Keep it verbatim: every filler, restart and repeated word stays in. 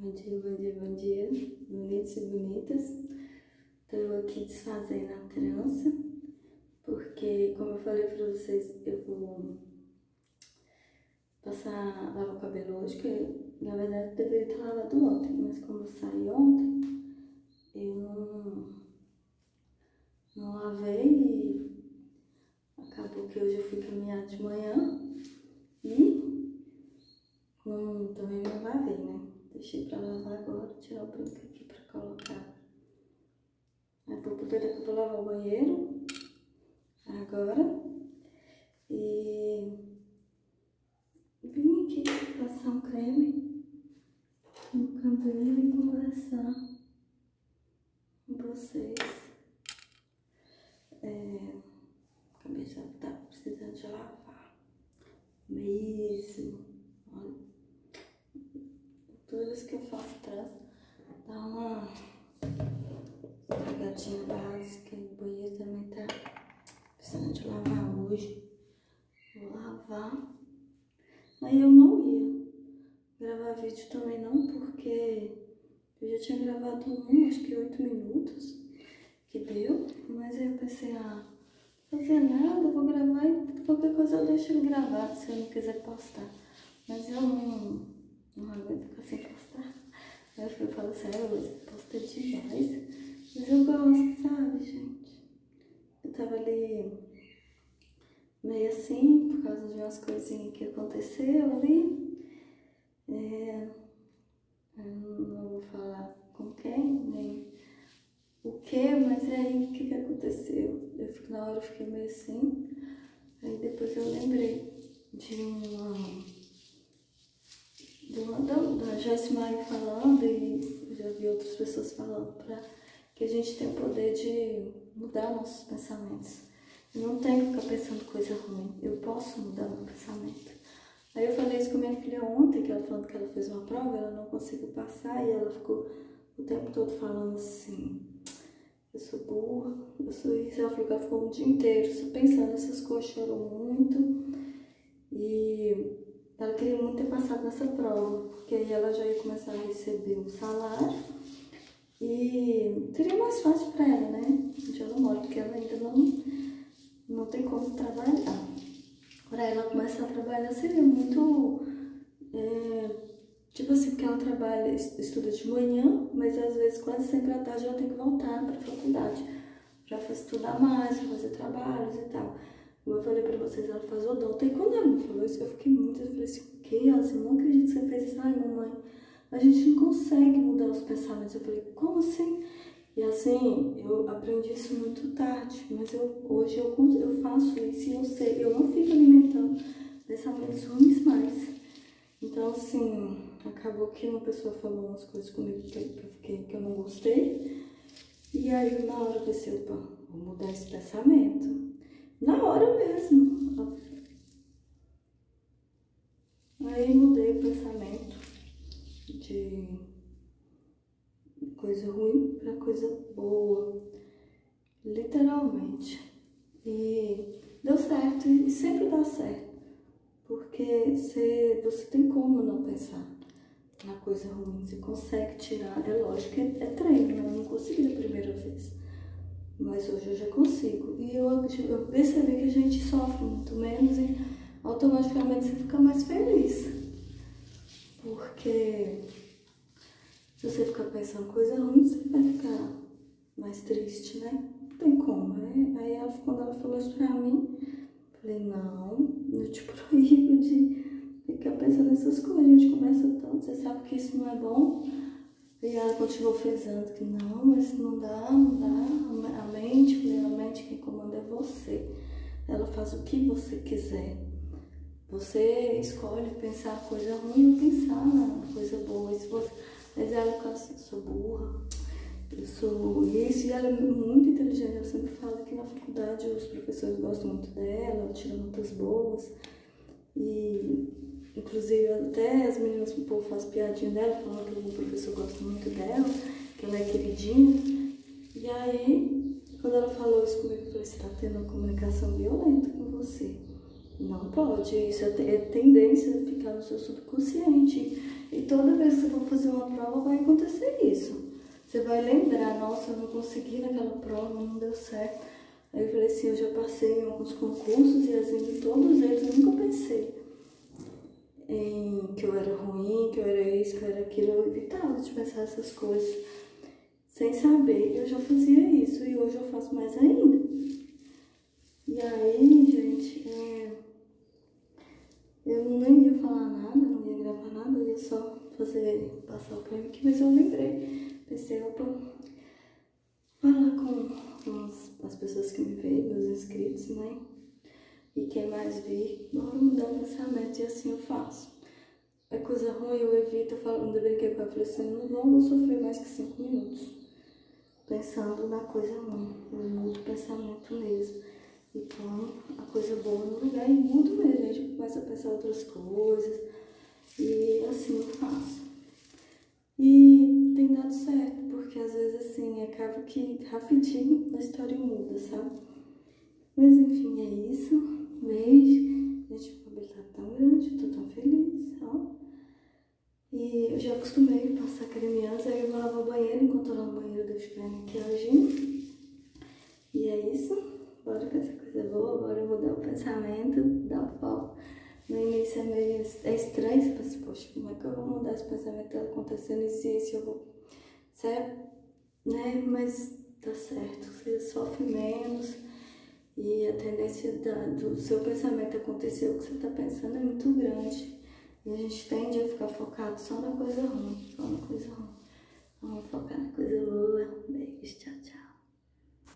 Bom dia, bom dia, bom dia, bonitos e bonitas. Estou aqui desfazendo a trança, porque, como eu falei para vocês, eu vou passar, lavar o cabelo hoje, que na verdade eu deveria ter lavado ontem, mas como eu saí ontem, eu não, não lavei e acabou que hoje eu fui caminhar de manhã e não, também não lavei, né? Deixei pra lavar agora, tirar o brinco aqui pra colocar. Aí vou aproveitar que eu vou lavar o banheiro agora. E vim aqui passar um creme no cabelo e conversar com vocês. É, a cabeça tá precisando de lavar mesmo. Olha. Toda vez que eu faço trança, dá uma pegadinha básica. O banheiro também tá precisando de lavar hoje. Vou lavar. Aí eu não ia gravar vídeo também não, porque eu já tinha gravado um, acho que oito minutos, que deu. Mas aí eu pensei, ah, fazer nada, vou gravar e qualquer coisa eu deixo ele gravado se eu não quiser postar. Mas eu não... Não aguento ficar sem postar. Aí eu fui falar sério, eu postei demais. Mas eu gosto, sabe, gente? Eu tava ali meio assim, por causa de umas coisinhas que aconteceu ali. É, eu não vou falar com quem, nem o que, mas aí o que, que aconteceu? Eu, na hora eu fiquei meio assim. Aí depois eu lembrei de uma... Da, da Jessimari falando, e eu já vi outras pessoas falando, pra, que a gente tem o poder de mudar nossos pensamentos. Eu não tenho que ficar pensando coisa ruim, eu posso mudar meu pensamento. Aí eu falei isso com minha filha ontem, que ela falando que ela fez uma prova, ela não conseguiu passar, e ela ficou o tempo todo falando assim, eu sou burra, eu sou isso. Ela falou que ela ficou o dia inteiro só pensando nessas coisas, chorou muito, e... ela queria muito ter passado nessa prova, porque aí ela já ia começar a receber um salário e seria mais fácil para ela, né? Onde ela mora, porque ela ainda não, não tem como trabalhar. Para ela começar a trabalhar seria muito... É, tipo assim, porque ela trabalha, estuda de manhã, mas às vezes quase sempre à tarde ela tem que voltar para a faculdade para estudar mais, para fazer trabalhos e tal. Como eu falei pra vocês, ela faz odonto. E quando ela me falou isso, eu fiquei muito... Eu falei assim, o quê? Ela assim, não acredito que você fez isso. Ai, mamãe, a gente não consegue mudar os pensamentos. Eu falei, como assim? E assim, eu aprendi isso muito tarde. Mas eu, hoje eu, eu faço isso e eu sei. Eu não fico alimentando pensamentos ruins mais. Então, assim, acabou que uma pessoa falou umas coisas comigo que eu, fiquei, que eu não gostei. E aí, na hora eu pensei, opa, vou mudar esse pensamento. Na hora mesmo. Aí mudei o pensamento de coisa ruim para coisa boa. Literalmente. E deu certo. E sempre dá certo. Porque você, você tem como não pensar na coisa ruim. Você consegue tirar. É lógico que é, é treino, né? Eu não consegui da primeira vez. Mas hoje eu já consigo. E eu, eu percebi que a gente sofre muito menos e automaticamente você fica mais feliz. Porque se você ficar pensando coisa ruim, você vai ficar mais triste, né? Não tem como. Aí, aí ela, quando ela falou isso pra mim, eu falei, não, eu te proíbo de ficar pensando nessas coisas. A gente conversa tanto, você sabe que isso não é bom. E ela continuou frisando que não, mas não dá, não dá. A mente, a mente quem comanda é você. Ela faz o que você quiser. Você escolhe pensar coisa ruim ou pensar na coisa boa. Se você... Mas ela fala assim, eu sou burra, eu sou isso. E ela é muito inteligente. Ela sempre fala que na faculdade os professores gostam muito dela, ela tira notas boas. E... inclusive, até as meninas, o povo faz piadinha dela, falando que o professor gosta muito dela, que ela é queridinha. E aí, quando ela falou isso comigo, eu falei, você tá tendo uma comunicação violenta com você. Não pode, isso é tendência a ficar no seu subconsciente. E toda vez que você for fazer uma prova, vai acontecer isso. Você vai lembrar, nossa, eu não consegui naquela prova, não deu certo. Aí eu falei assim, eu já passei em alguns concursos e assim, em todos eles eu nunca pensei em que eu era ruim, que eu era isso, que eu era aquilo. Eu evitava de pensar essas coisas. Sem saber, eu já fazia isso e hoje eu faço mais ainda. E aí, gente, é... eu não ia falar nada, não ia gravar nada, eu ia só fazer, passar o prêmio aqui, mas eu lembrei. Pensei, opa, falar com, com as, as pessoas que me veem, meus inscritos, né? E quem mais vir, bora mudar o pensamento e assim eu faço. É coisa ruim, eu evito, eu falo, ainda brinquei com ela, falei assim, não vou sofrer mais que cinco minutos pensando na coisa ruim. Eu mudo o pensamento mesmo. E põe a coisa boa no lugar e mudo mesmo, a gente começa a pensar outras coisas. E assim eu faço. E tem dado certo, porque às vezes assim, acaba que rapidinho a história muda, sabe? Mas enfim, é isso. Beijo. Gente, o cabelo tá tão grande, tô tão feliz, ó. E eu já acostumei a passar creme antes, aí eu vou lavar o banheiro, enquanto eu lavo o banheiro eu deixo pra maquiagem. E é isso. Bora com essa coisa boa, bora mudar o pensamento, dar o foco. No início é meio é estranho, você pensa, poxa, como é que eu vou mudar esse pensamento? Tá acontecendo isso e isso, eu vou... Certo? Né? Mas tá certo, você sofre menos. E a tendência da, do seu pensamento acontecer o que você tá pensando é muito grande. E a gente tende a ficar focado só na coisa ruim, só na coisa ruim. Vamos focar na coisa boa. Beijo, tchau.